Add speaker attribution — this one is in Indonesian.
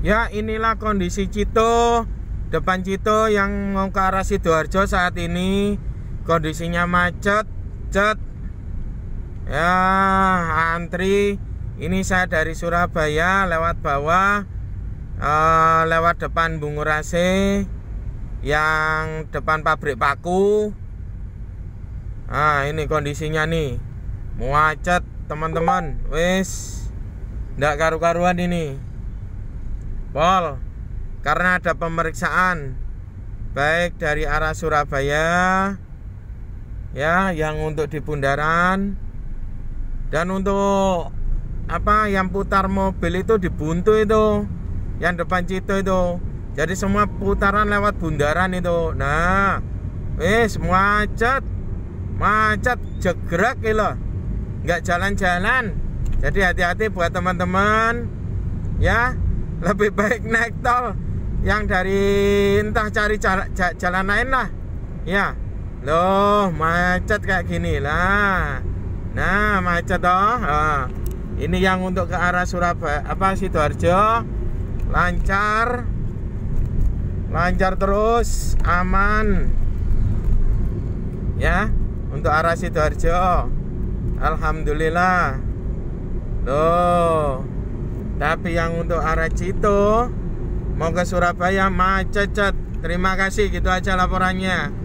Speaker 1: Ya, inilah kondisi Cito, depan Cito yang mau ke arah Sidoarjo saat ini. Kondisinya macet, ya, antri. Ini saya dari Surabaya lewat bawah, lewat depan Bungurase, yang depan pabrik paku. Nah, ini kondisinya nih, macet teman-teman. Wis, ndak karu-karuan ini, Pol, karena ada pemeriksaan baik dari arah Surabaya, ya, yang untuk di bundaran, dan untuk yang putar mobil itu di Buntu itu, yang depan Cito itu. Jadi semua putaran lewat bundaran itu. Nah, wis macet jegrek gitu, nggak jalan-jalan. Jadi hati-hati buat teman-teman, ya. Lebih baik naik tol yang dari entah cari jalan lain lah, ya. Loh, macet kayak gini lah. Nah, macet toh. Ini yang untuk ke arah Surabaya, Sidoarjo, lancar terus, aman, ya. Untuk arah Sidoarjo, alhamdulillah. Loh, tapi yang untuk arah Cito mau ke Surabaya macet. Terima kasih, gitu aja laporannya.